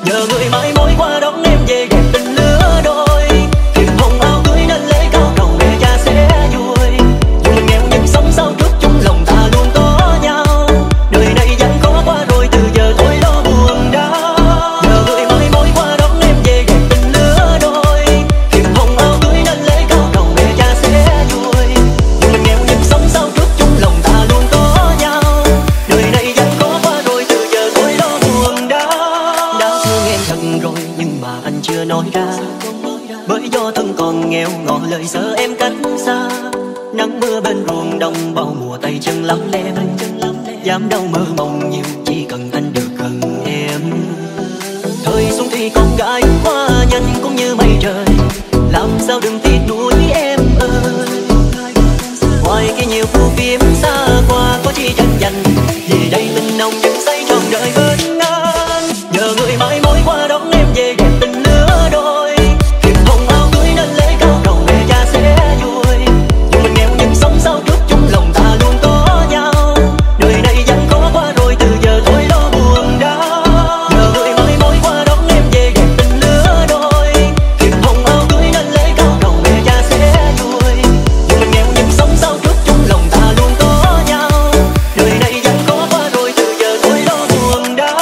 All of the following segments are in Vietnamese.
nhờ người mãi mối qua đón em về đẹp tình lứa đôi. Thiệp hồng áo cưới nên lễ cao cầu mẹ cha sẽ vui. Dù mình nghèo nhưng sống sao trước chung lòng ta luôn có nhau. Đời này vẫn khó qua rồi từ giờ thôi lo buồn đau. Nhờ người mãi mối qua đón em về đẹp tình lứa đôi. Thiệp hồng áo cưới nên lễ cao cầu mẹ cha sẽ vui. Dù mình nghèo nhưng sống sao trước chung lòng ta luôn có nhau. Đời này vẫn khó qua rồi từ giờ thôi lo buồn đau. Đã thương em thật rồi nhưng mà anh chưa nói ra, bởi do thân còn nghèo ngỏ lời sợ em cách xa. Nắng mưa bên ruộng đồng bao mùa tay chân lắm lem, dám đâu mơ mộng nhiều chỉ cần anh được gần em. Thời xuân thì con gái hoa nhanh cũng như mây trời, làm sao đừng tiếc nuối em ơi. Ngoài kia nhiều phù phiếm xa qua có chi tranh giành, vì đây tình nồng nhưng say trọn đời bên anh. Nhờ người mãi mối qua đón em về đẹp tình lứa đôi. Thiệp hồng áo cưới nên lễ cao cầu mẹ cha sẽ vui. Dù mình nghèo nhưng sống sao trước chung lòng ta luôn có nhau. Đời này vẫn khó qua rồi từ giờ thôi lo buồn đau. Nhờ người mãi mối qua đón em về đẹp tình lứa đôi. Thiệp hồng áo cưới nên lễ cao cầu mẹ cha sẽ vui. Dù mình nghèo nhưng sống sao trước chung lòng ta luôn có nhau. Đời này vẫn khó qua rồi từ giờ thôi lo buồn đau.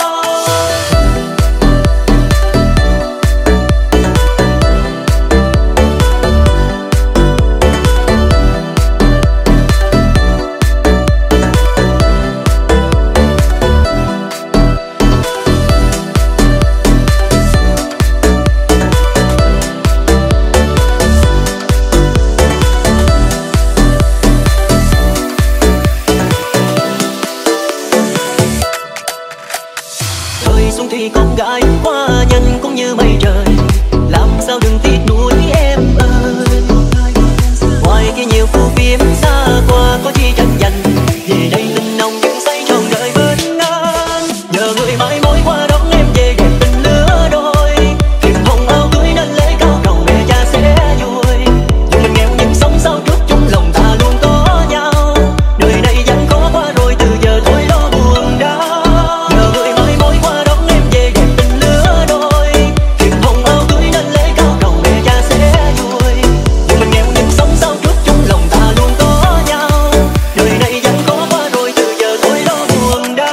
Thời xuân thì con gái qua nhanh cũng như mây trời, làm sao đừng tiếc nuối em ơi. Ngoài kia nhiều phù phiếm xa qua có chi tranh giành, vì đây tình nồng nhưng say trọn đời bên anh. Nhờ người mãi mối qua đón em về đẹp tình lứa đôi. Thiệp hồng áo cưới nên lễ cao cầu mẹ cha sẽ vui. Dù mình nghèo nhưng sống sao trước chung lòng ta luôn có nhau. Đời này vẫn khó qua rồi từ giờ thôi lo buồn đau. Nhờ người mãi mối qua đón em về đẹp tình lứa đôi. Thiệp hồng áo cưới nên lễ cao cầu mẹ cha sẽ vui. Dù mình nghèo nhưng sống sao trước chung lòng ta luôn có nhau. Đời này vẫn khó qua rồi từ giờ thôi lo buồn đau.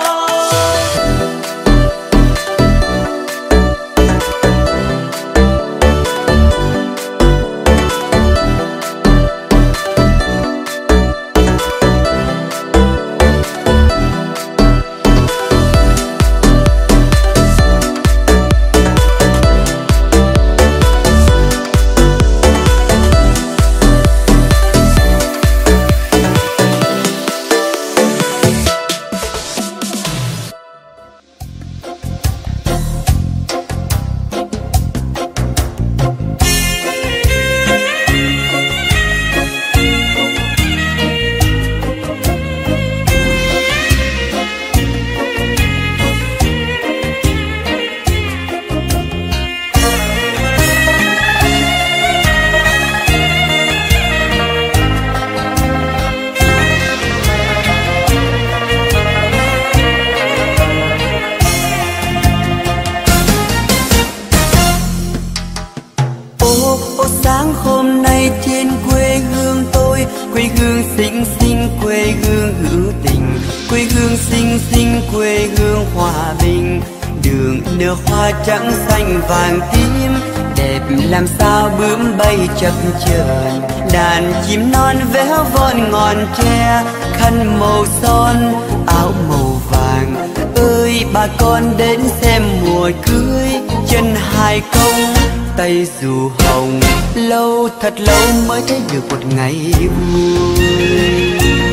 Ô sáng hôm nay trên quê hương tôi, quê hương xinh xinh, quê hương hữu tình, quê hương xinh xinh, quê hương hòa bình. Đường nở hoa trắng xanh vàng tím, đẹp làm sao bướm bay chập chờn. Đàn chim non véo von ngọn tre, khăn màu son áo màu vàng. Ơi bà con đến xem mùa cưới, chân hai công tay dù hồng. Lâu thật lâu mới thấy được một ngày vui.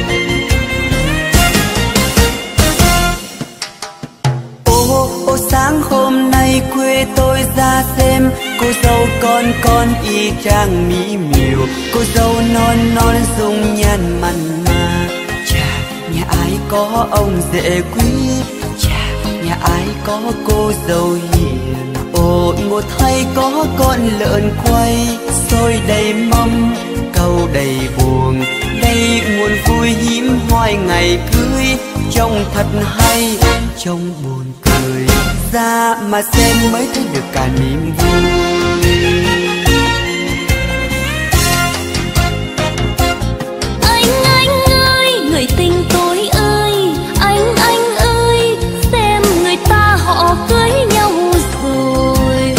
Ô sáng hôm nay quê tôi ra xem, cô dâu con y chang mỹ miều. Cô dâu non non dung nhan mặn mà. Chà nhà ai có ông rể quý, chà nhà ai có cô dâu hiền. Ôi một thay có con lợn quay, xôi đầy mâm câu đầy buồn. Đây nguồn vui hiếm hoi ngày cưới, trông thật hay, trông buồn cười, ra mà xem mới thấy được cả niềm vui. Anh ơi, người tình tôi ơi, anh ơi, xem người ta họ cưới nhau rồi.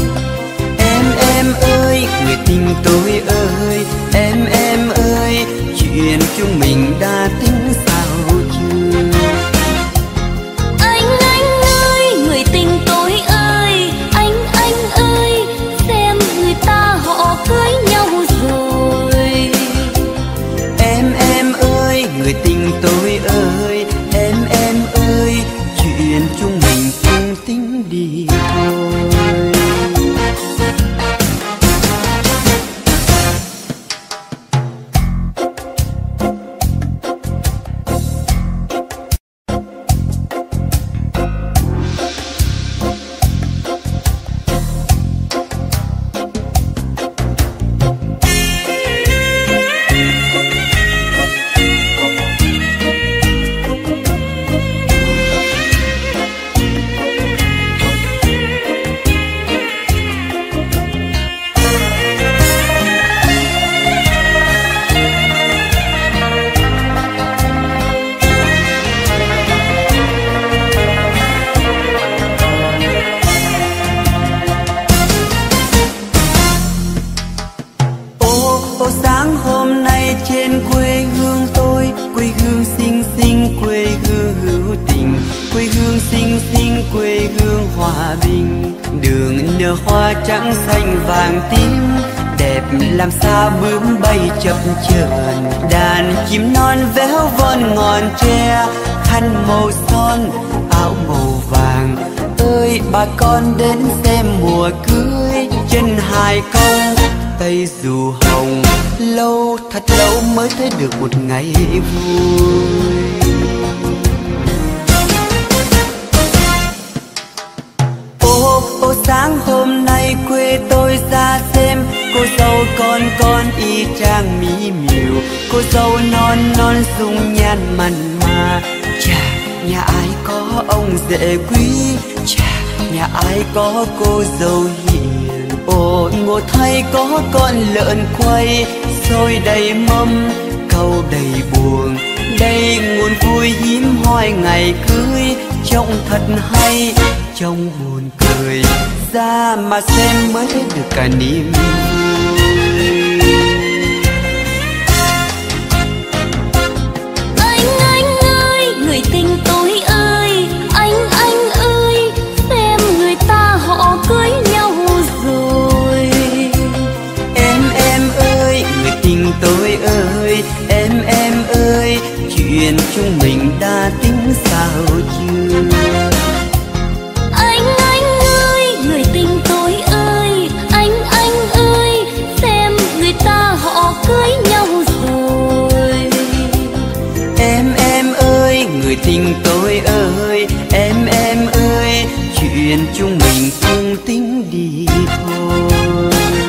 Em ơi, người tình tôi ơi, em ơi, chuyện chúng mình đã tính sao chưa? Anh ơi, người tình tôi ơi, anh ơi, xem người ta họ cưới nhau rồi. Em ơi, người tình tôi ơi, em ơi, chuyện chúng mình không tính đi thôi. Sáng hôm nay trên quê hương tôi, quê hương xinh xinh, quê hương hữu tình, quê hương xinh xinh, quê hương hòa bình. Đường nở hoa trắng xanh vàng tím, đẹp làm sao bướm bay chập chờn. Đàn chim non véo von ngọn tre, khăn màu son, áo màu vàng. Ơi bà con đến xem mùa cưới, chân hai công tay dù hồng, lâu thật lâu mới thấy được một ngày vui. Ô sáng hôm nay quê tôi ra xem, cô dâu con y chang mỹ miều, cô dâu non dung nhan mặn mà. Chà, nhà ai có ông rể quý, chà, nhà ai có cô dâu hiền. Ôi ngộ thay có con lợn quay, xôi đầy mâm, câu đầy buồn. Đây nguồn vui hiếm hoi ngày cưới, trông thật hay, trông buồn cười, ra mà xem mới thấy được cả niềm vui. Anh ơi, người tình tôi ơi, anh ơi, xem người ta họ cưới nhau rồi. Em ơi, người tình tôi ơi, em ơi, chuyện chúng mình đã tính sao chưa? Anh ơi, người tình tôi ơi, anh ơi, xem người ta họ cưới nhau rồi. Em ơi, người tình tôi ơi, em ơi, chuyện chúng mình không tính đi thôi.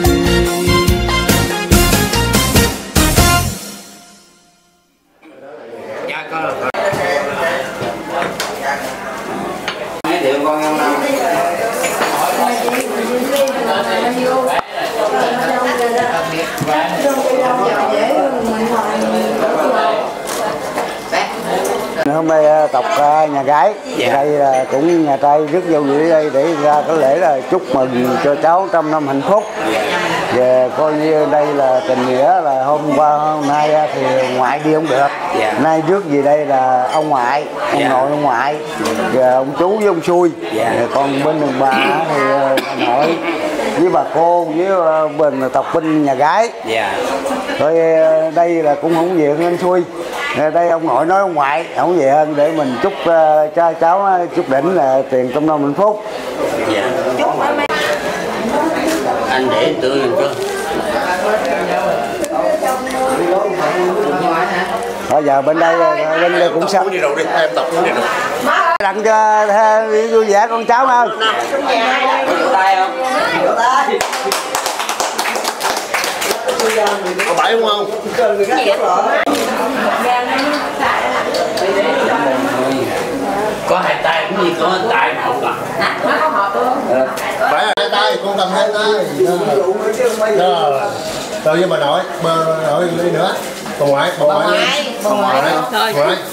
Hôm nay tộc nhà gái, đây là cũng nhà trai rước dâu dưới đây để ra cái lễ là chúc mừng cho cháu trăm năm hạnh phúc. Và coi như đây là tình nghĩa, là hôm qua hôm nay thì ngoại đi không được, nay rước gì đây là ông ngoại, ông nội ông ngoại, và ông chú với ông xui. Còn bên đường bà thì nội với bà cô với bên tộc bên nhà gái. Rồi đây là cũng không về anh xui. Đây ông nội nói ông ngoại không về hơn để mình chúc cho cháu chúc đỉnh là tiền trăm năm hạnh phúc. Anh để tự mình cơ. Bây giờ bên đây cũng sắp Đi đâu đi, em tập đi đâu. tặng cho vui vẻ con cháu thôi. Tay không? Có bãi đúng không? có hai tay cũng như có một tay mà không cần. Nó có hộp luôn. Phải hai tay, con cầm hai tay. Rồi. Rồi với bà nội ly nữa. Bà ngoại. Rồi.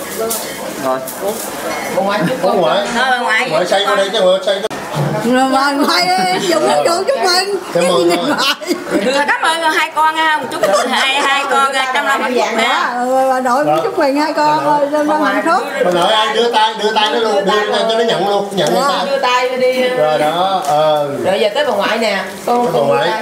Bà ngoại chúc Bà ngoại. bà ngoại. Ngoại xây qua đây chứ mà xây. Rồi ngoại dùng nó được chúc mừng. Cảm ơn rồi. Cảm ơn hai con ha, chúc hai con trong năm hạnh phúc nè. Bà nội cũng chúc mừng hai con trong năm hạnh phúc. Bà nội ai đưa tay nó luôn, đưa tay cho nó nhận luôn, nhận tay. Đưa tay đi. Rồi đó. Rồi giờ tới bà ngoại nè. Con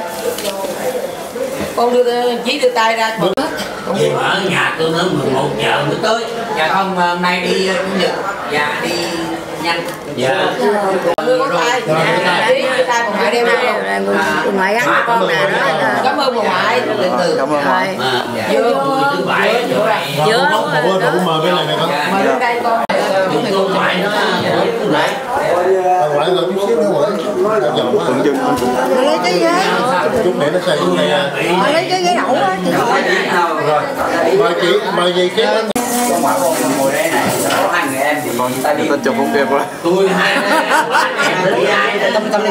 đưa tay ra. Chị ở nhà tôi nói 11 giờ mới tới. Dạ không, hôm nay đi Chủ nhật. Dạ đi nhanh. Dạ. Đưa tay. Đưa tay bà ngoại đem ra. Bà ngoại gắn cho con nè. Cảm ơn bà ngoại. Cảm ơn ngoại. Vô thứ bảy Giữa. Cũng mời bên này nè con. Mời lên đây con. tôi ngoại nó lại. Bà ngoại ngồi chút xíu nữa ngoại. Dòng quá. Bà lấy cái ghế. Chút để nó xây xuống đây nha. Bà lấy cái ghế đậu á. Rồi. Mời gì cái Ngồi đây này, có hai người em thì ta đi. chụp công việc rồi. Tôi hai Cầm đi.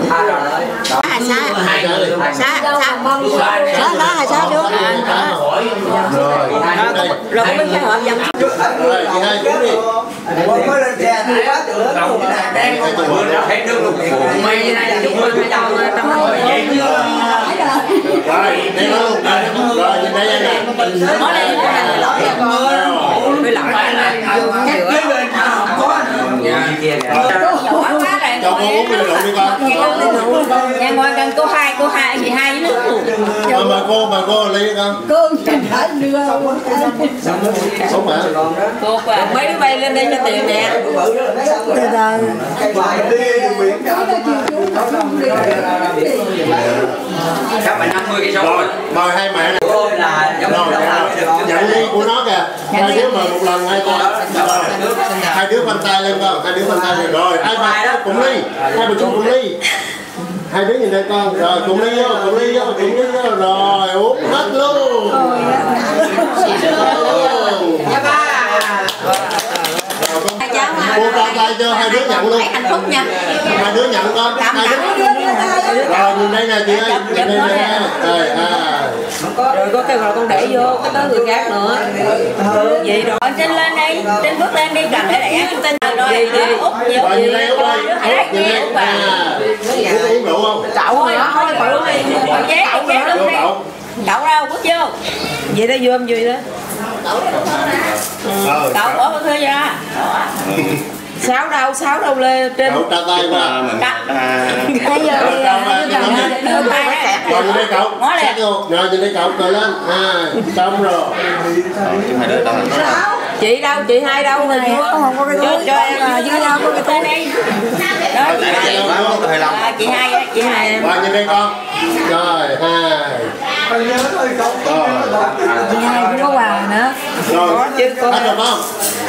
Sao được. Rồi có cái hộp dầm. Rồi, chị hai cũng đi. Mới lên xe thì quá trời lớn. Đang có bữa nào thấy nước lục phụ mày này chúc mừng trong Rồi, đây nó luôn. Rồi, nhìn đây nha nè. Ở đây Cho con uống cái rượu đi con. Nhà ngoài gần cô hai gì hai với nước. Mời cô ly đi con. Cô chẳng phải đưa. Sống hả? Cô mấy đứa bay lên đây cho tiền nè. Chắc phải 50 cái số. Rồi, mời hai mẹ này. Tôi là Nhận ly của nó kìa. Hai đứa mời một lần hai con. Hai đứa khoanh tay lên con. Hai đứa khoanh tay lên. Rồi, hai bà cùng ly. Hai bà chú cùng ly. Hai đứa nhìn đây con. Rồi, cùng ly vô. Rồi, uống hết luôn. Cô con tay cho hai đứa nhận luôn. Hạnh phúc nha. Hai đứa nhận con. Hai đứa. Rồi, nhìn đây nè chị ơi. Nhìn đây nè. Rồi có cái rồi con để vô cái tới người khác nữa. Gì rồi trên lên đây, trên bước lên đi cầm để ăn tin rồi. Gì út gì út gì. Uống rượu không? Cậu hả? Thôi cậu đi. Cậu chén luôn đi. Cậu đâu bước vô. Vậy đó vô gì đó. Cậu bỏ con thuê ra. Sáu đâu lê trên. Cậu tra tay qua. Bây giờ Rồi nhìn đây cậu. Rồi nhìn đây cậu cười lên. Xong rồi. Chị đâu? Chị hai đâu? không có cái túi. Cho em dưới đâu có cái túi đây. Đó chị hai. Rồi nhìn đây con. Rồi hai. Chị hai cũng có quà nữa. Rồi. Hết rồi không?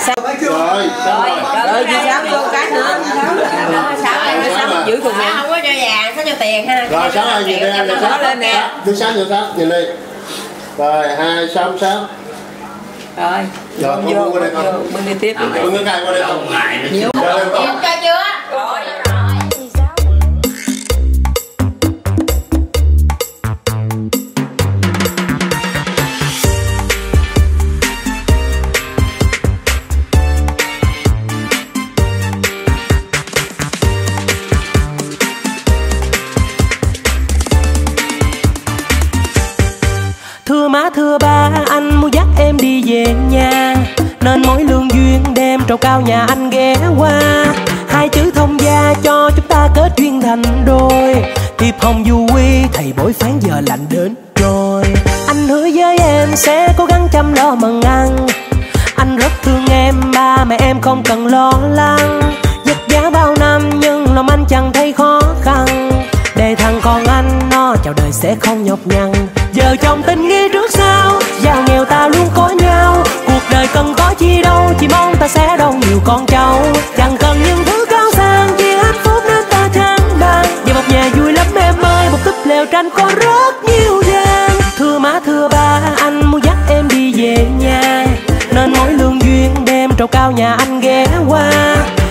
Rồi chị Sáu vô cái nữa. Sáu giữ thùng này. Không có cho vàng, có cho tiền ha. Rồi Sáu ơi nhìn đây anh. Sáu lên nè. Đứa Sáu nhìn Sáu nhìn đây. Rồi hai xong Sáu. Rồi Con qua đây con. bưng đi tiếp. Bưng cái cây qua đây con. Nhiều cho chưa? Rồi. Thưa má thưa ba, anh muốn dắt em đi về nhà, nên mỗi lương duyên đem trầu cao nhà anh ghé qua. Hai chữ thông gia cho chúng ta kết duyên thành đôi, thiệp hồng du quy thầy bói phán giờ lạnh đến rồi. Anh hứa với em sẽ cố gắng chăm lo mần ăn, anh rất thương em, ba mẹ em không cần lo lắng. Vất vả bao năm nhưng lòng anh chẳng thấy khó khăn, để thằng con anh nó chào đời sẽ không nhọc nhằn. Giờ chồng tình nghĩa trước sau, giàu nghèo ta luôn có nhau, cuộc đời cần có chi đâu, chỉ mong ta sẽ đông nhiều con cháu. Chẳng cần những thứ cao sang, chỉ hạnh phúc nên ta tráng bàn. Về một nhà vui lắm em ơi, một túp lều tranh có rất nhiều gian. Thưa má thưa ba, anh muốn dắt em đi về nhà, nên mỗi lương duyên đem trầu cao nhà anh ghé qua.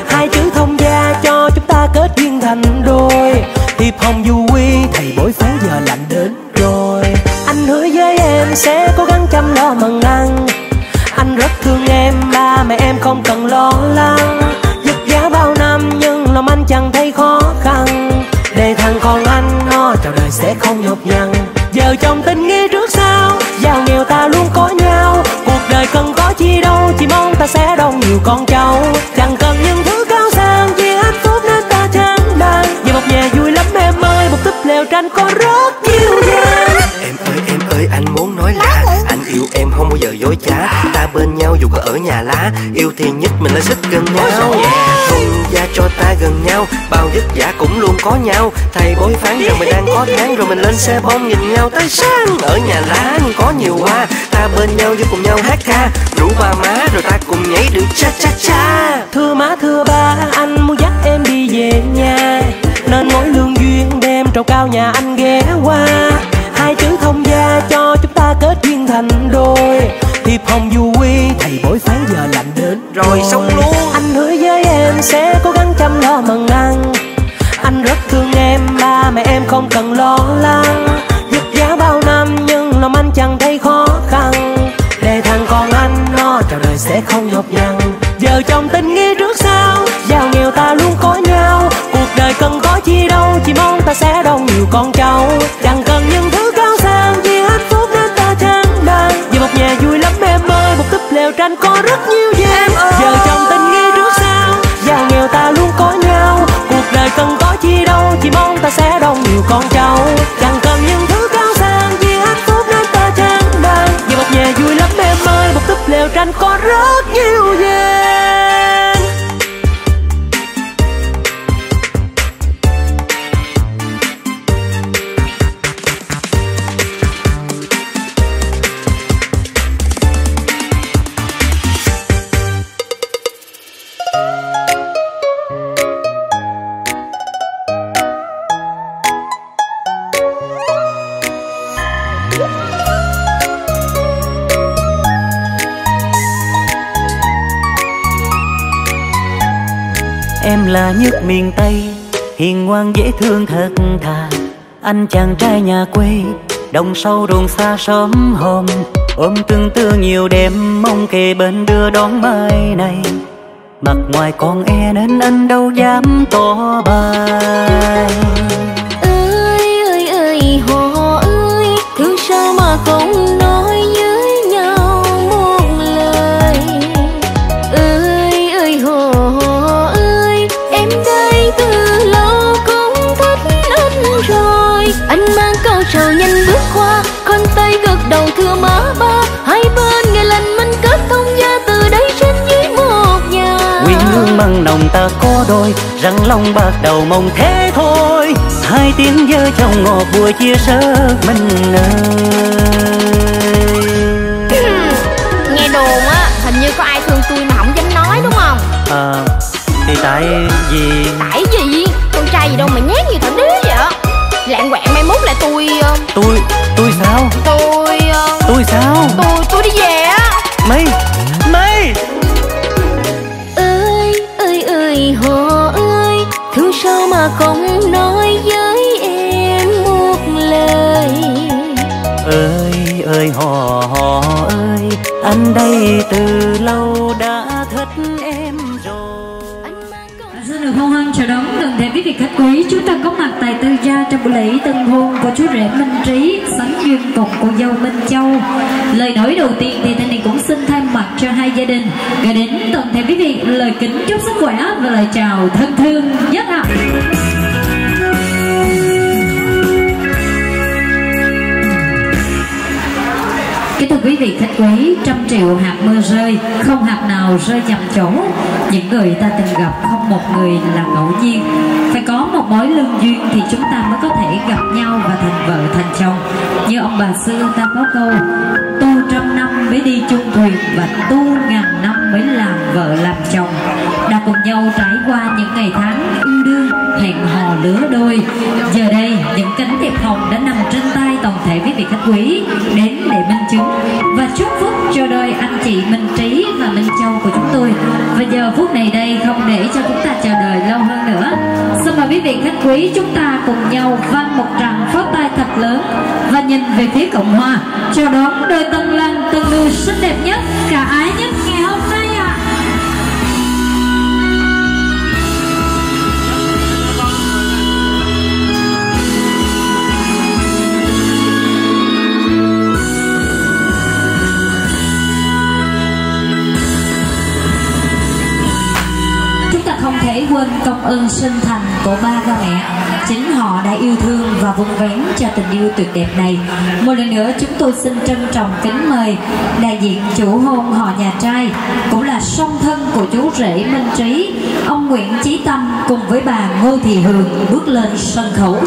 thấy khó khăn, để thằng con anh nó trọn đời sẽ không nhọc nhằn. Vợ chồng tình nghĩa trước sau, giàu nghèo ta luôn có nhau. Cuộc đời cần có chi đâu, chỉ mong ta sẽ đông nhiều con cháu. Chẳng cần những thứ cao sang, chỉ hạnh phúc nên ta chẳng đàn. Về một nhà vui lắm em ơi, một túp lều tranh có rất nhiều gian. Em ơi anh muốn nói là anh yêu em không bao giờ dối trá. Ta bên nhau dù có ở nhà lá, yêu thì nhất mình là xích gần nhau. Không gia cho ta gần nhau, bao vất vả cũng luôn có nhau. Thầy bói phán rằng mình đang có tháng, rồi mình lên xe bom nhìn nhau tới sáng. Ở nhà lá có nhiều hoa, ta bên nhau với cùng nhau hát ca. Rủ ba má rồi ta cùng nhảy được cha cha cha. Thưa má thưa ba, anh muốn dắt em đi về nhà, nên mỗi lương duyên đem trầu cao nhà anh ghé qua. Hai chữ thông gia cho chúng ta kết duyên thành đôi. Thiệp hồng du quy, thầy bói phán giờ lạnh đến rồi xong luôn. Anh hứa với em sẽ cố gắng chăm lo mần ăn. Anh rất thương em, ba mẹ em không cần lo lắng. Vất vả bao năm nhưng lòng anh chẳng thấy khó khăn, để thằng con anh nó trọn đời sẽ không nhọc nhằn. Vợ chồng tình nghĩa trước sau, giàu nghèo ta luôn có nhau. Cuộc đời cần có chi đâu, chỉ mong ta sẽ đông nhiều con cháu. Chẳng cần những thứ cao sang, chỉ hạnh phúc nên ta chẳng đàn. Về một nhà vui lắm em ơi, một túp lều tranh có rất nhiều gian. Vợ chồng tình nghĩa trước sau, giàu nghèo ta luôn có nhau. Cuộc đời cần có chi đâu, chỉ mong ta sẽ đông nhiều con cháu. Chẳng cần những thứ cao sang, chỉ hạnh phúc nên ta chẳng đàn. Về một nhà vui lắm em ơi, một túp lều tranh có rất nhiều gian. Em là nhất miền Tây, hiền ngoan dễ thương thật thà. Anh chàng trai nhà quê, đồng sâu đồn xa sớm hôm. Ôm tương tư nhiều đêm, mong kề bên đưa đón mai này. Mặt ngoài còn e nên anh đâu dám tỏ bài. Ơi ơi ơi họ ơi, thương sao mà không nói với nhau một lời. Ơi ơi họ ơi, em đây từ lâu cũng thích anh rồi. Anh mang câu trầu nhanh bước qua, con tay gật đầu thưa má ba. Hai bên ngày lành mình kết thông gia, từ đây trên dưới một nhà. Quyên hương măng nồng ta có đôi, răng long bạc đầu mong thế thôi. Hai tiếng vợ chồng ngọt bùa chia sớt mình ơi. Nghe đồn á, hình như có ai thương tôi mà không dám nói đúng không? Thì tại vì... Tại gì? Con trai gì đâu mà nhát như thằng đứa vậy? Lạng quạng mai mốt là tôi sao? Tôi sao? Tôi đi về á. Mày Ơi ơi ơi họ ơi, thương sao mà không nói với em một lời. Ơi ơi họ ơi, anh đây từ lâu đã thích em rồi. Xin được hân hân chào đón toàn thể quý vị khách quý. Chúng ta có mặt tại Tư Gia trong buổi lễ tân hôn của chú rể Minh Trí sánh duyên cùng cô dâu Minh Châu. Lời nói đầu tiên thì Thanh Niên cũng xin thay mặt cho hai gia đình gửi đến toàn thể quý vị lời kính chúc sức khỏe và lời chào thân thương nhất ạ. Kính thưa quý vị khách quý, 100 triệu hạt mưa rơi, không hạt nào rơi nhầm chỗ. Những người ta từng gặp không một người là ngẫu nhiên. Phải có một mối lương duyên thì chúng ta mới có thể gặp nhau và thành vợ thành chồng. Như ông bà xưa ta có câu, tu 100 năm mới đi chung thuyền và tu 1000 năm mới làm vợ làm chồng. Đã cùng nhau trải qua những ngày tháng yêu đương, hẹn hò lứa đôi. Giờ đây những cánh thiệp hồng đã nằm trên tay toàn thể quý vị khách quý đến để minh chứng và chúc phúc cho đôi anh chị Minh Trí và Minh Châu của chúng tôi. Và giờ phút này đây không để cho chúng ta chờ đợi lâu hơn nữa, xin mời quý vị khách quý chúng ta cùng nhau vang một tràng pháo tay thật lớn và nhìn về phía Cộng Hòa chào đón đôi tân lang tân nương xinh đẹp nhất, khả ái nhất ngày hôm nay ạ. ơn sinh thành của ba và mẹ. Chính họ đã yêu thương và vun vén cho tình yêu tuyệt đẹp này. Một lần nữa chúng tôi xin trân trọng kính mời đại diện chủ hôn họ nhà trai, cũng là song thân của chú rể Minh Trí, ông Nguyễn Chí Tâm cùng với bà Ngô Thị Hường bước lên sân khấu.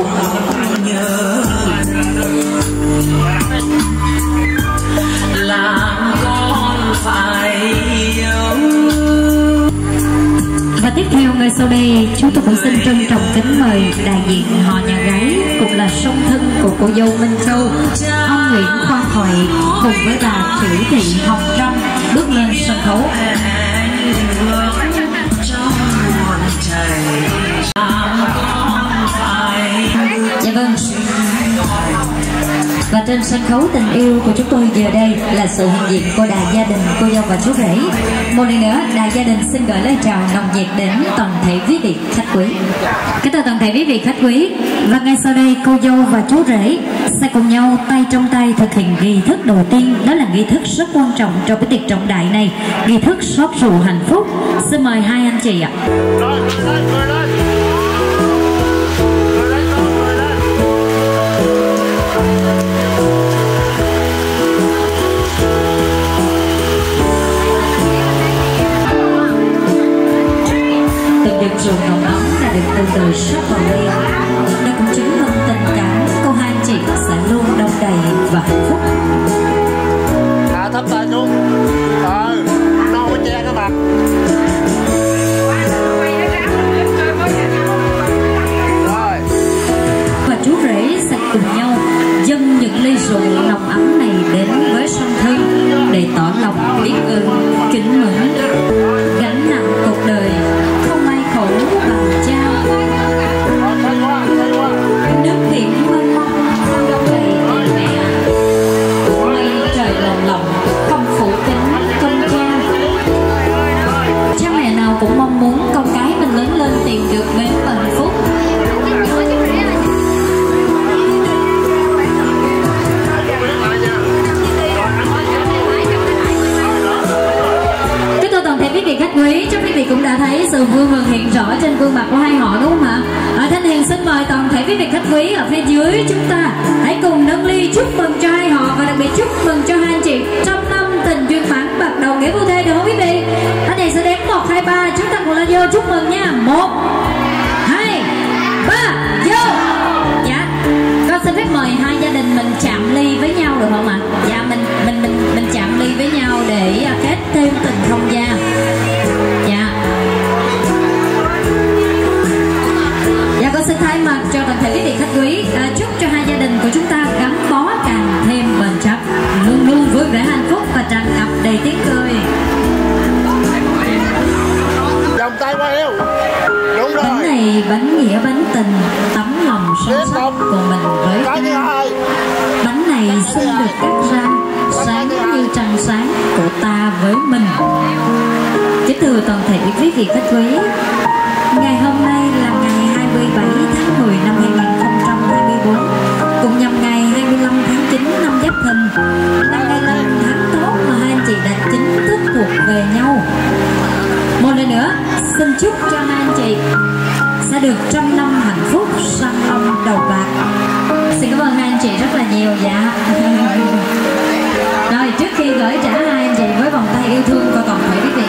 Làm con phải Và tiếp theo ngay sau đây chúng tôi cũng xin trân trọng kính mời đại diện họ nhà gái cũng là song thân của cô dâu Minh Châu, ông Nguyễn Khoa Thoại cùng với bà Chữ Thị Hồng Trâm bước lên sân khấu. Dạ vâng. Và trên sân khấu tình yêu của chúng tôi giờ đây là sự hiện diện của đại gia đình cô dâu và chú rể. Một lần nữa, đại gia đình xin gửi lời chào nồng nhiệt đến toàn thể quý vị khách quý. Kính thưa toàn thể quý vị khách quý, và ngay sau đây cô dâu và chú rể sẽ cùng nhau tay trong tay thực hiện nghi thức đầu tiên, đó là nghi thức rất quan trọng trong cái tiệc trọng đại này, nghi thức xót rượu hạnh phúc. Xin mời hai anh chị ạ. Được rượu nồng ấm đã được từ từ sắp vào ly. Đây cũng chứng minh tình cảm của hai anh chị sẽ luôn đông đầy và hạnh phúc. Thấp tay xuống. Nó có che cái mặt. Rồi. Và chú rể sẽ cùng nhau dâng những ly rượu nồng ấm này đến với song thân để tỏ lòng biết ơn, kính mến. Gánh nặng cuộc đời bằng trao nước biển mênh mông không đông đầy tình mẹ, mây trời lồng lộng không phủ kính công cha. Cha mẹ nào cũng mong muốn con cái mình lớn lên tìm được mến và hạnh phúc. Quý vị khách quý, chắc quý vị cũng đã thấy sự vui mừng hiện rõ trên gương mặt của hai họ đúng không ạ? Thanh Hiền xin mời toàn thể quý vị khách quý ở phía dưới chúng ta hãy cùng nâng ly chúc mừng cho hai họ, và đặc biệt chúc mừng cho hai anh chị trăm năm tình duyên mãn bạc đầu nghĩa phu thê, được không quý vị? Thanh Hiền sẽ đếm 1, 2, 3 chúng ta cùng lên vô chúc mừng nha. 1, 2, 3 vô. Dạ, con xin phép mời hai gia đình mình chạm ly với nhau được không ạ? Dạ, mình chạm ly với nhau để kết thêm tình thông gia. Dạ. Dạ, con xin thay mặt cho toàn thể quý vị khách quý chúc cho hai gia đình của chúng ta gắn bó càng thêm bền chặt, luôn luôn vui vẻ hạnh phúc và tràn ngập đầy tiếng cười. Vòng tay qua yêu. Đúng rồi. Bánh này bánh nghĩa bánh tình, tấm lòng son sắc của mình với ta. Bánh này xin được cắt ra sáng như trăng sáng của ta với mình. Kính thưa toàn thể quý vị khách quý, ngày hôm nay là ngày 27 tháng 10 năm 2024, cùng nhằm ngày 25 tháng 9 năm Giáp Thìn, là ngày lành tháng tốt mà hai anh chị đã chính thức thuộc về nhau. Một lần nữa xin chúc cho hai anh chị sẽ được trăm năm hạnh phúc, sang ông đầu bạc. Xin cảm ơn hai anh chị rất là nhiều. Dạ. Rồi, trước khi gửi trả hai anh chị với vòng tay yêu thương của toàn thể quý vị,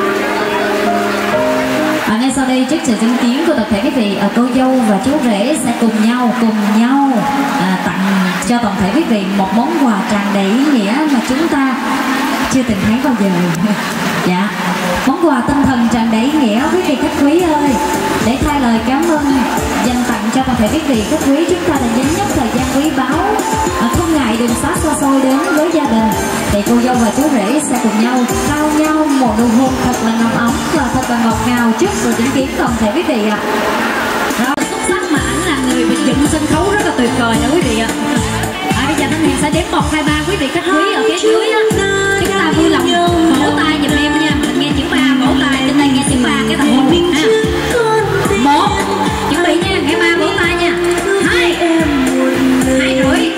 ngay sau đây trước sự chứng kiến của toàn thể quý vị, cô dâu và chú rể sẽ cùng nhau tặng cho toàn thể quý vị một món quà tràn đầy ý nghĩa mà chúng ta chưa từng thấy bao giờ. Dạ, món quà tinh thần tràn đầy ý nghĩa quý vị khách quý ơi. Để thay lời cảm ơn dành tặng cho toàn thể quý vị khách quý, chúng ta đã dành nhất thời gian quý báu, không ngại đường xa xa xôi đến với gia đình, thì cô dâu và chú rể sẽ cùng nhau trao nhau một nụ hôn thật là nồng ấm và thật là ngọt ngào trước sự chứng kiến toàn thể quý vị ạ. Rồi, xuất sắc mà ảnh là người bình dựng sân khấu rất là tuyệt vời nữa quý vị ạ. Bây giờ Thanh Hiền sẽ đếm 1, 2, 3 quý vị khách quý ở phía dưới á, chúng ta vui lòng vỗ tay giùm em nha. Mình nghe chữ 3 vỗ tay, trên đây nghe chữ 3 cái thằng hồn ha. 1, chuẩn bị nha, nghe 3 vỗ tay nha. 2, 2 rưỡi.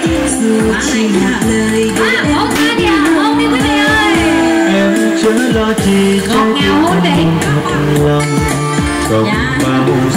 3 vỗ tay đi ạ, hôn đi quý vị ơi. Ngọt ngào hôn đi. Dạ.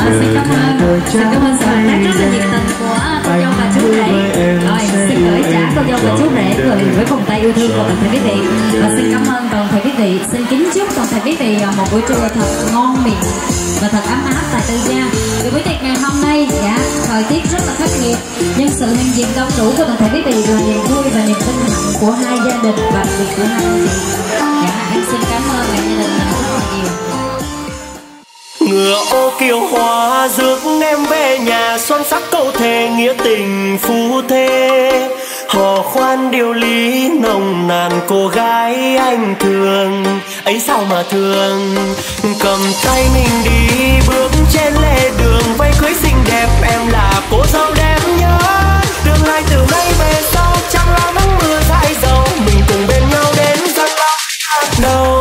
ơn sự hợp tác rất là nhiệt tình của cô dâu và chú rể. Rồi xin gửi trả cô dâu và chú rể người với vòng tay yêu thương của toàn thể quý vị. Và xin cảm ơn toàn thể quý vị. Xin kính chúc toàn thể quý vị một buổi trưa thật ngon miệng và thật ấm áp tại Tư Gia. Vì buổi tiệc ngày hôm nay, thời tiết rất là khắc nghiệt, nhưng sự hiện diện đông đủ của toàn thể quý vị là niềm vui và niềm vinh hạnh của hai gia đình và đặc biệt của hai anh chị. Em xin cảm ơn gia đình mình rất là nhiều. Ngựa ô kiều hoa rước em về nhà, son sắc câu thề nghĩa tình phu thê. Hò khoan điều lý nồng nàn cô gái anh thương, ấy sao mà thương. Cầm tay mình đi bước trên lề đường, váy cưới xinh đẹp em là cô dâu đẹp nhớ. Tương lai từ nay về sau chẳng lo nắng mưa dãi dầu, mình cùng bên nhau đến giấc đâu.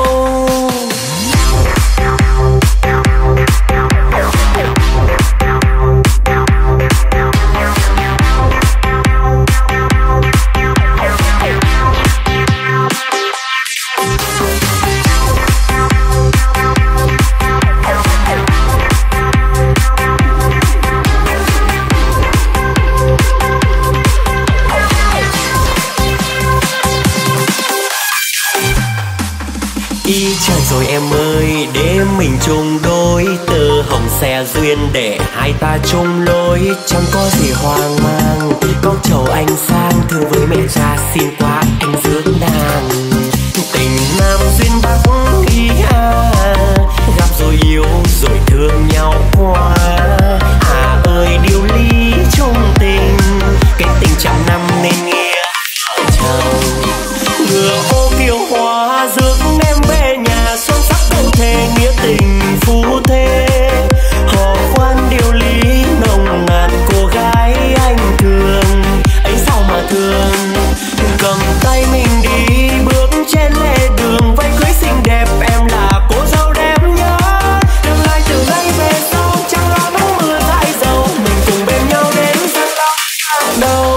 Ý trời rồi em ơi, để mình chung đôi, tơ hồng xe duyên để hai ta chung lối. Chẳng có gì hoang mang, con chầu anh sang, thương với mẹ cha xin qua anh rước nàng. Tình nam duyên bắc ý gặp rồi yêu rồi thương nhau qua. À ơi điều lý chung tình, cái tình trăm năm nên nghĩa chồng. Ngựa ô kiều hoa rước em về nhà, son sắc câu thề nghĩa tình phu thê. Hò khoan điều lý nồng nàn cô gái anh thương, ấy sao mà thương. Cầm tay mình đi bước trên lề đường, váy cưới xinh đẹp em là cô dâu đẹp nhớ. Tương lai từ nay về sau chẳng lo nắng mưa dãi dầu, mình cùng bên nhau đến giấc đâu.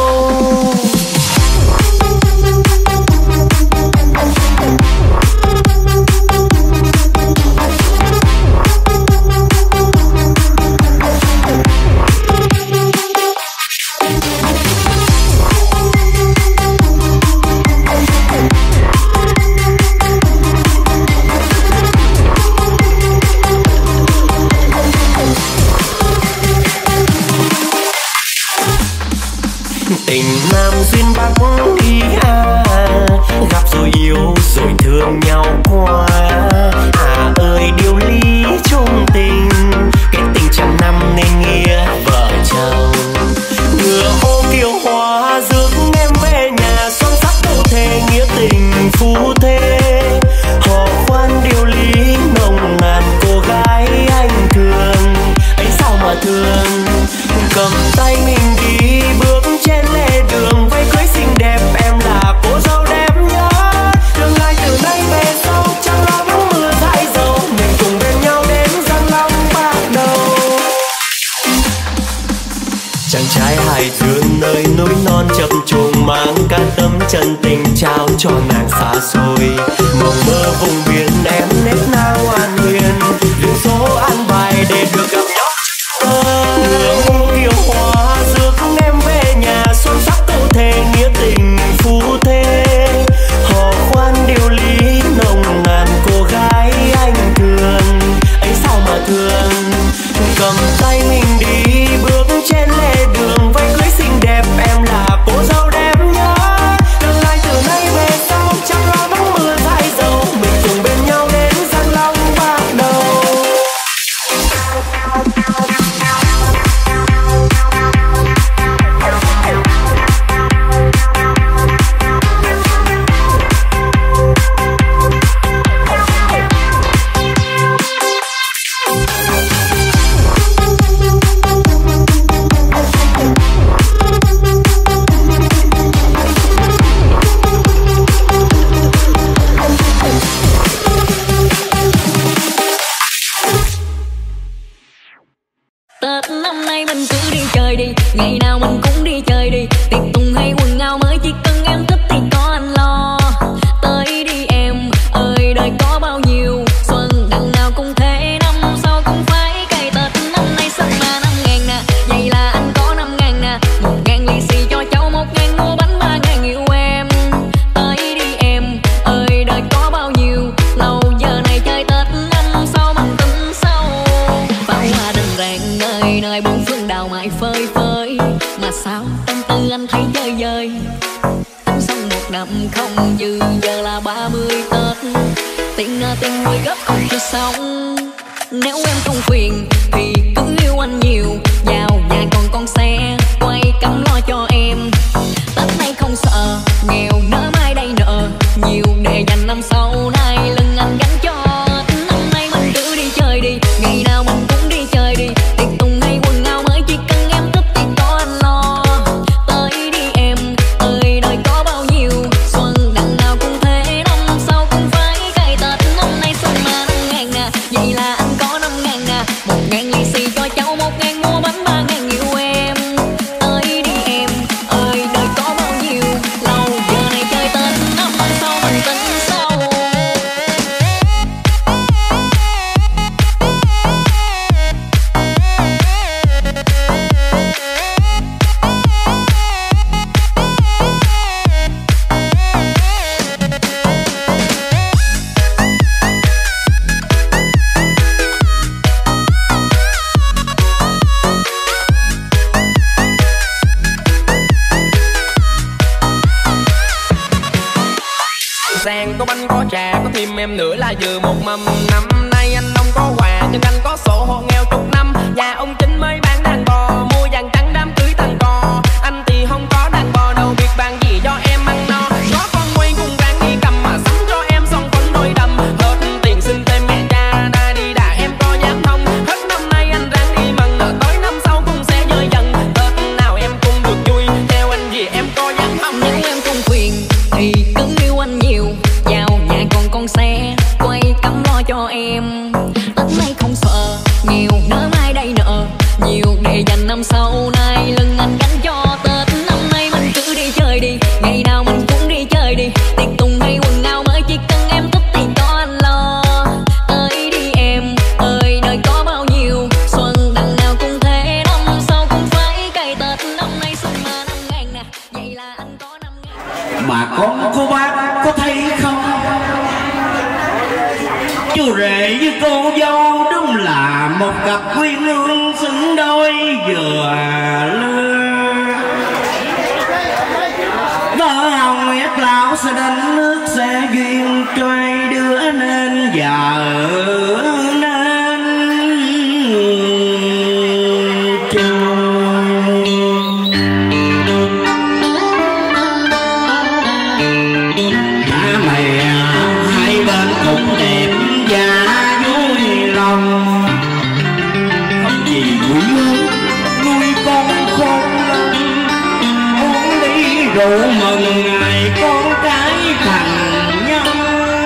Tình nam duyên bắc ý gặp rồi yêu rồi thương nhau qua. À ơi điều lý chung tình, cái tình trăm năm nên nghĩa vợ chồng. Ngựa ô kiều hoa rước em về nhà, son sắc câu thề nghĩa tình phu thê. Hò khoan điều lý nồng nàn cô gái anh thương, ấy sao mà thương. Cầm tay mình đi bước trên lề đường, váy cưới xinh đẹp em là cô dâu đẹp nhớ. Tương lai từ nay về sau chẳng lo nắng mưa dãi dầu, mình cùng bên nhau đến giang long bạc đầu. Chàng trai hài thương nơi núi non chập trùng, mang cả tấm chân tình trao cho nàng xa xôi. Mộng mơ vùng biển em nét na ngoan huyền, lưu số an bài để được gặp nhau. Ngựa kiều hoa rước em về nhà, son sắc câu thề nghĩa tình phu thê. Hò khoan điều lý nồng nàn cô gái anh thương, ấy sao mà thương. Cầm tay mình đi bước trên lề đường, váy cưới xinh đẹp em là cô dâu đẹp nhớ. Tương lai từ nay về sau chẳng lo nắng mưa dãi dầu, mình cùng bên nhau đến giang long bạc đầu. phơi phới. Mà sao tâm tư anh thấy dơi dơi. Tính xong một năm không dư, giờ là 30 Tết. Tiền nuôi gấp không cho xong. Nếu em không phiền thì cứ yêu anh nhiều. Vào nhà còn con xe quay cắm lo cho em. Tết nay không sợ nghèo nỡ mai đây nợ nhiều, để dành năm sau nay lưng anh gánh cho. Năm nay mình cứ đi chơi đi, ngày nào mình cũng đi chơi đi. Tiệc tùng hay quần áo mới chỉ cần em thích thì có anh lo. Tới đi em ơi, đời có bao nhiêu xuân đằng nào cũng thế, năm sau cũng phải cày Tết. Năm nay xuân mà 5.000 à, vậy là anh có 5.000 à. 1.000 lì xì cho cháu, 1.000 mua bánh, 3.000 yêu em. Tới đi em ơi, đời có bao nhiêu lâu, giờ này chơi Tết, năm sau mình tính sau. Sang có bánh có trà, có thêm em nữa là vừa một mâm. Năm nay anh không có quà nhưng anh có sổ hộ nghèo chục năm. Nhà ông Chính mới bán đàn bò, mua vàng trắng đám cưới thằng cò. Anh thì không có đàn bò đâu biết bàn gì cho em ăn no. Có con quay cùng ráng đi cầm mà sắm cho em xong phấn đôi đầm. Hết tiền xin thêm mẹ cha đã đi đà em có dám không. Hết năm nay anh ráng đi mừng, tới năm sau cũng sẽ dời dần. Tết nào em cũng được vui, theo anh gì em có dám không. Nếu em không phiền thì cứ yêu anh nhiều. Vào nhà còn con xe quay cắm lo cho em. Tết nay không sợ nghèo nỡ mai đây nợ nhiều, để dành năm sau nay lưng anh gánh cho. Tết năm nay mình cứ đi chơi đi, ngày nào mình cũng đi chơi đi. Tiệc tùng hay quần áo mới chỉ cần em thích thì có anh lo. Tới đi em ơi, đời có bao nhiêu xuân đằng nào cũng thế, năm sau cũng phải cày Tết. Năm nay xuân mà 5.000 nè, vậy là anh có 5.000. Mà cô bác có thấy không, chú rể với cô dâu đúng là một cặp quyến lương xứng đôi vừa lưa. Vợ hồng nguyệt lão sẽ đánh nước sẽ duyên cho hai đứa nên vợ nên cha mẹ hai bên cũng đẹp và vui lòng. Không gì vui hơn nuôi con khôn lắm, uống ly rượu mừng ngày con cái thành nhân.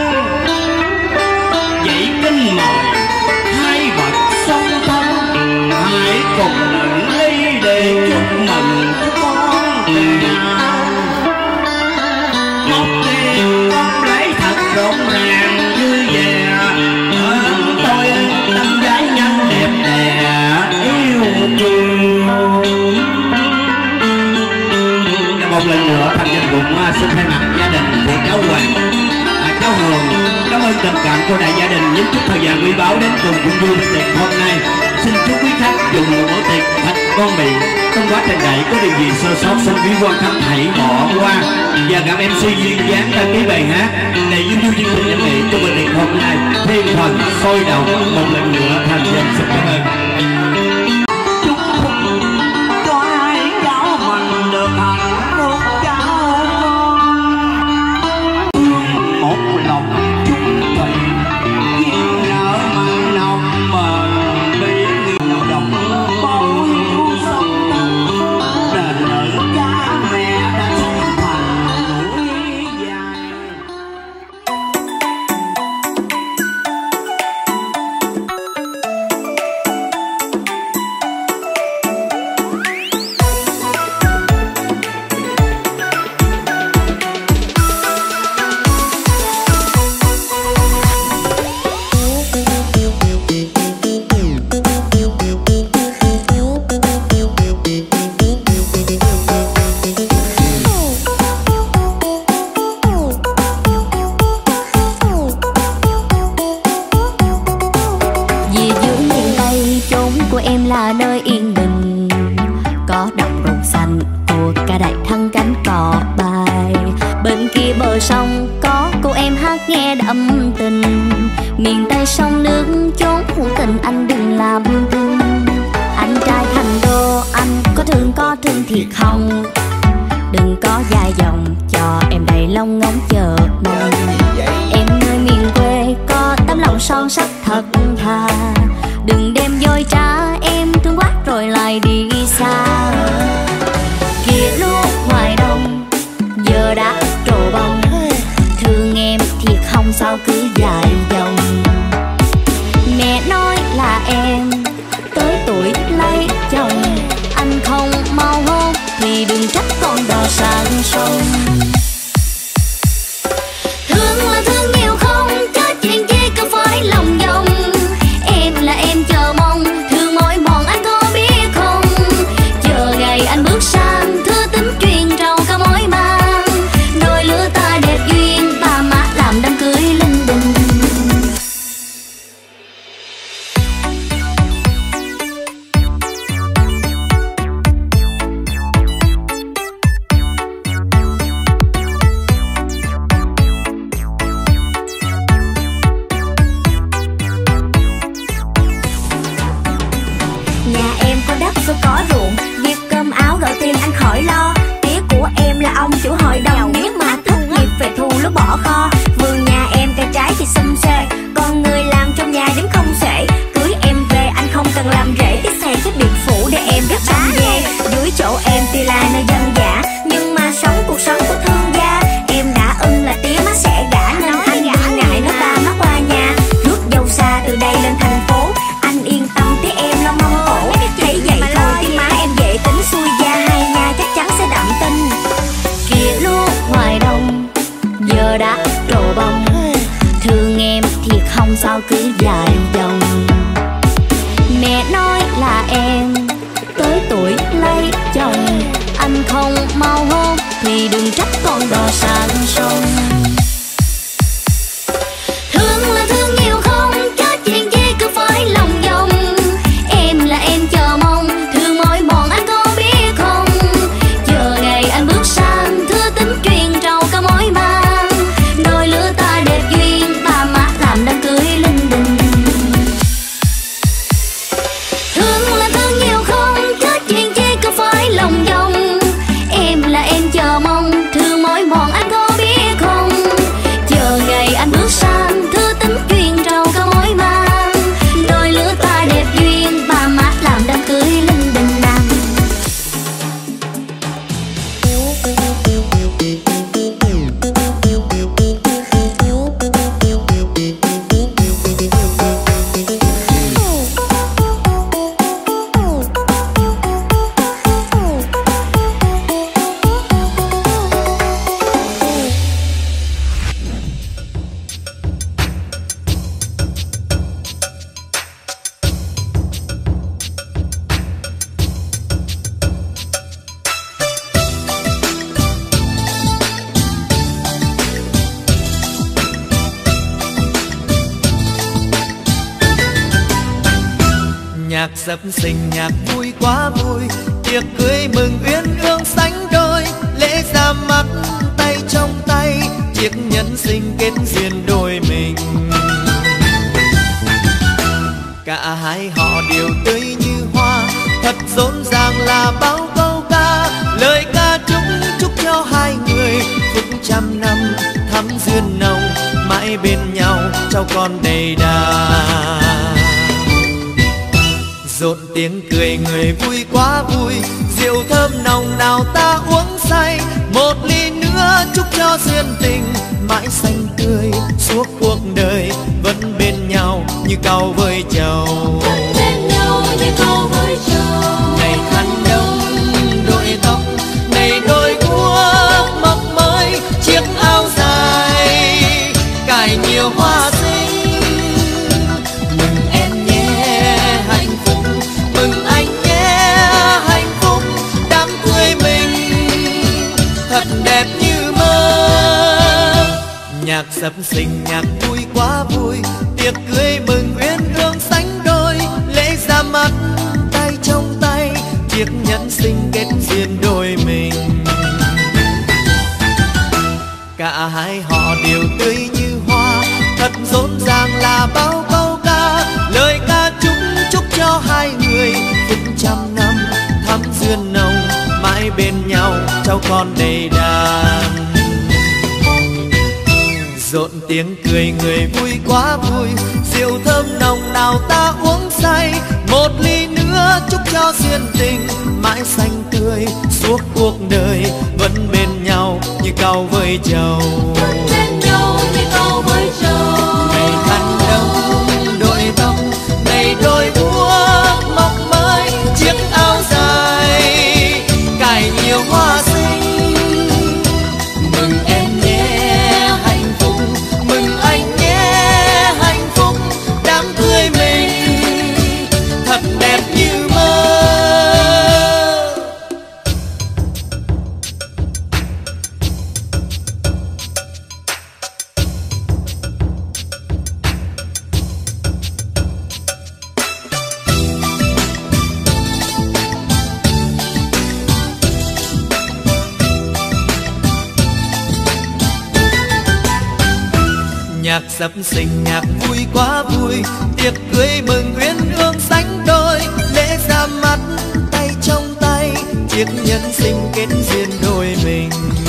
Vậy kính mời hai bậc song thân, hãy cùng nâng ly để chúc mừng con tình nhau. Một đêm con lấy thật rộn ràng vui vẻ, tôi tâm gái nhân đẹp đẽ yêu thương. Một lần nữa thành nhân cũng xin thay mặt gia đình của cháu Hoàng, cháu Hường cảm ơn tình cảm của đại gia đình những chút thời gian quý báu đến cùng cũng vui tiệc hôm nay. Xin chúc quý khách dùng bữa tiệc thật ngon miệng. Trong quá trình này có điều gì sơ sót xin quý quan khách hãy bỏ qua và gặp MC duyên dáng đăng ký bài hát để dung vui chương trình văn nghệ cho bữa tiệc hôm nay thiên thần sôi động. Một lần nữa thành nhân xin cảm ơn. Chúc cho hai cháu mình được hạnh phúc cháu con, một lòng chúc thầy duyên nở mặn nồng mà bị người đồng bao nhiêu sông đền nợ cha mẹ đã sống thành núi dài. sông có cô em hát nghe đậm tình. Miền Tây sông nước chốn hữu tình anh đừng làm thương. Anh trai thành đô anh có thương thiệt không? Đừng có dài dòng cho em đầy lòng ngóng chờ mong. Em nơi miền quê có tấm lòng son sắt thật thà. Đừng đem dối trá em thương quá rồi lại đi xa. Kia lúc ngoài đông giờ đã trổ bông. Thương em thiệt không sao cứ dài dòng. Mẹ nói là em tới tuổi lấy chồng. Anh không mau hôn thì đừng trách con đò sang sông. Thương là thương nhiều không chứ chuyện kia cứ phải lòng vòng. Em là em chờ mong thương mỏi mòn anh có biết không? Chờ ngày anh bước sang thư tính truyền trầu cả mối mang. Đôi lứa ta đẹp duyên ba má làm đám cưới linh đình. Nhà em có đất rồi có ruộng, việc cơm áo gạo tiền anh khỏi lo. Tía của em là ông chủ hội đồng, nếu mà thất nghiệp về thu lúc bỏ kho. Vườn nhà em cây trái thì xum xuê, còn người làm trong nhà đứng không xuể. Cưới em về anh không cần làm rễ, cái xe cái biệt phủ để em gấp xong về. Dưới chỗ em tuy là nơi dân dã, nhưng mà sống cuộc sống của thương gia. Em đã ưng là tía má sẽ gả, nên anh nghi ngại nó ta nó qua nhà. Rước dâu xa từ đây lên thành phố, anh yên tâm tía em lo mong cổ. Thấy vậy thôi tía má em dễ tính xuôi gia, hai nhà chắc chắn sẽ đậm tình. Kia lúc ngoài đông giờ đã trổ bông. Thương em thiệt không sao cứ dài dòng. Mẹ nói là em tới tuổi lấy chồng. Anh không mau hôn thì đừng trách con đò sang sông. Thương là thương nhiều không chứ chuyện kia cứ phải lòng vòng. Em là em chờ mong thương mỏi mòn anh có biết không? Chờ ngày anh bước sang thư tính truyền trầu cả mối mang. Đôi lứa ta đẹp duyên ba má làm đám cưới linh đình. Thương là thương nhiều không chứ chuyện kia cứ phải lòng vòng. Em là em chờ mong thương mỏi mòn anh có biết không? Chờ ngày anh bước sang thư tính truyền trầu cả mối mang. Đôi lứa ta đẹp duyên ba má làm đám cưới linh đình nam. Nhạc sập sình nhạc vui quá vui, tiệc cưới mừng uyên ương sánh đôi. Lễ ra mắt tay trong tay, chiếc nhẫn sinh kết duyên đôi mình. Cả hai họ đều tươi như hoa, thật rộn ràng là bao câu ca. Lời ca chúc cho hai người phúc trăm năm thắm duyên nồng, mãi bên nhau cháu con đầy đà. Rộn tiếng cười người vui quá vui, rượu thơm nồng nào ta uống say. Một ly nữa chúc cho duyên tình mãi xanh tươi suốt cuộc đời, vẫn bên nhau như cau với trầu. Này khăn đông đội tóc, này đôi guốc mọc mới, chiếc áo dài cài nhiều hoa xinh. Mừng em nhé hạnh phúc, mừng anh nhé hạnh phúc, đám cưới mình thật đẹp như mơ. Nhạc sập sình nhạc vui quá vui, tiệc cưới mừng uyên ương sánh đôi. Lễ ra mắt tay trong tay, chiếc nhẫn sinh kết duyên đôi mình. cả hai họ đều tươi như hoa, thật rộn ràng là bao câu ca, lời ca chúc cho hai người phút trăm năm thắm duyên nồng, mãi bên nhau cháu con đầy đàn. Rộn tiếng cười người vui quá vui, rượu thơm nồng nào ta uống say, một ly nữa chúc cho duyên tình mãi xanh tươi suốt cuộc đời, vẫn bên nhau như cau với trầu. Ngày khăn đông đội tóc, ngày đôi buốt mọc mới chiếc áo dài cài nhiều hoa xinh. Mừng em nhé hạnh phúc, mừng anh nhé hạnh phúc, đám cưới mình thật đẹp như mơ. Nhạc sập sình nhạc vui quá vui, tiệc cưới mừng uyên ương sánh đôi, lễ ra mắt tay trong tay, chiếc nhân sinh kết duyên đôi mình.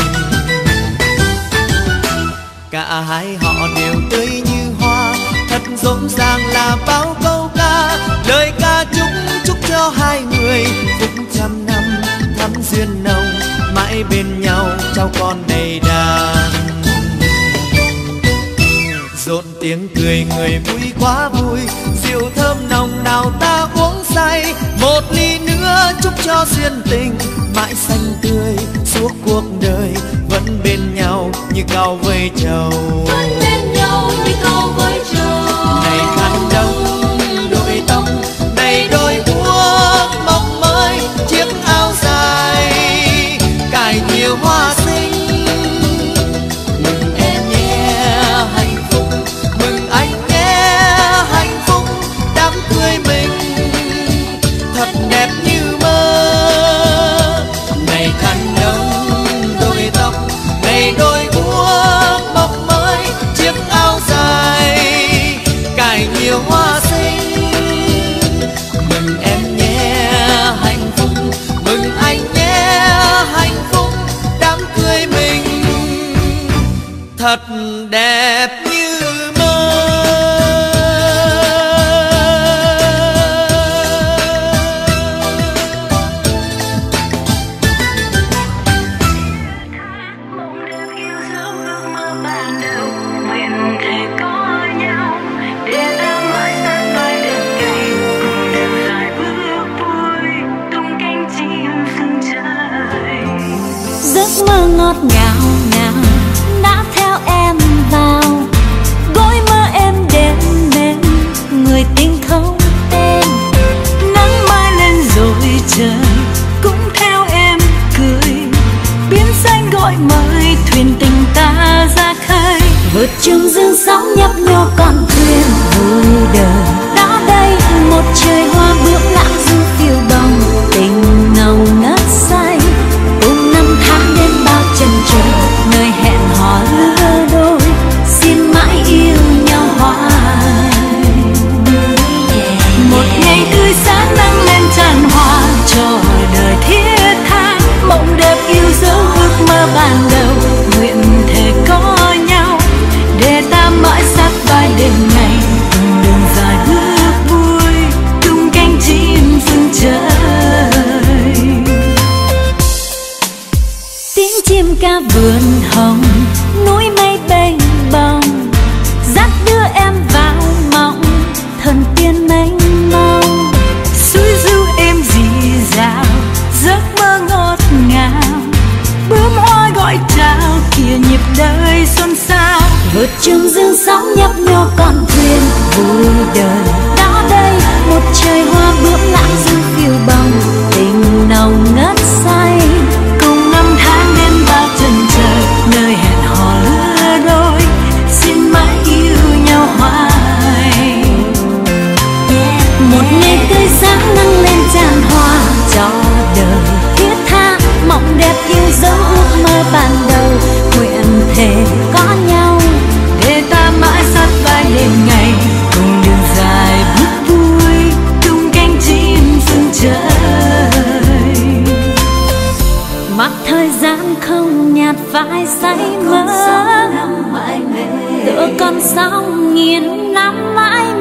Cả hai họ đều tươi như hoa, thật rộn ràng là bao câu ca, lời ca chúc cho hai người phúc trăm năm thắm duyên nồng, mãi bên nhau cháu con đầy đàn. Rộn tiếng cười người vui quá vui, rượu thơm nồng nào ta uống say, một ly nữa chúc cho duyên tình mãi xanh tươi suốt cuộc đời, vẫn bên nhau như cau với trầu. Này khăn đông đội tóc, này đôi buốt mọc mới chiếc áo dài cài nhiều hoa xinh. Mừng em nhé hạnh phúc, mừng anh nhé hạnh phúc, đám cưới mình thật đẹp như mơ. Ngày khăn đông đôi tóc, ngày đôi buốt mọc mới chiếc áo dài cài nhiều hoa xinh. Mừng em nhé hạnh phúc, mừng anh nhé hạnh phúc, đám cưới mình thật đẹp như mơ. Giấc mơ ngọt ngào nào đã theo em vào, gối mơ em đêm mềm người tình không tên. Nắng mai lên rồi trời cũng theo em cười, biến xanh gọi mời thuyền tình ta ra khơi. Vượt chung dương sóng nhấp nhô con thuyền vui đời, đó đây một trời hoa bước lãng du phiêu bồng, tình nồng ngất say cùng năm tháng đến bao chân trời, nơi hẹn hò lứa đôi xin mãi yêu nhau hoài. Một ngày tươi sáng nắng lên tràn hoa cho đời thiết tha, mộng đẹp yêu dấu ước mơ ban đầu, nguyện thề có nhau để ta mãi sát vai đêm ngày, từng đường dài bước vui tung cánh chim phương trời. Tiếng chim ca vườn hồng, núi mây bềnh bồng, dắt đưa em vào mộng thần tiên mênh mông. Suối ru êm rì rào, giấc mơ ngọt ngào, bướm hoa gọi chào kìa nhịp đời xuân sao. Vượt chung dương sóng nhấp nhô con thuyền vui đời, đó đây một trời hoa bước lãng du phiêu bồng, tình nồng ngất say cùng năm tháng đến bao chân trời, nơi hẹn hò lứa đôi xin mãi yêu nhau hoài. Một ngày tươi sáng nắng lên tràn hoa cho đời thiết tha, mộng đẹp yêu dấu ước mơ ban đầu, nguyện thề mãi say mơ, tựa con sóng nghìn năm mãi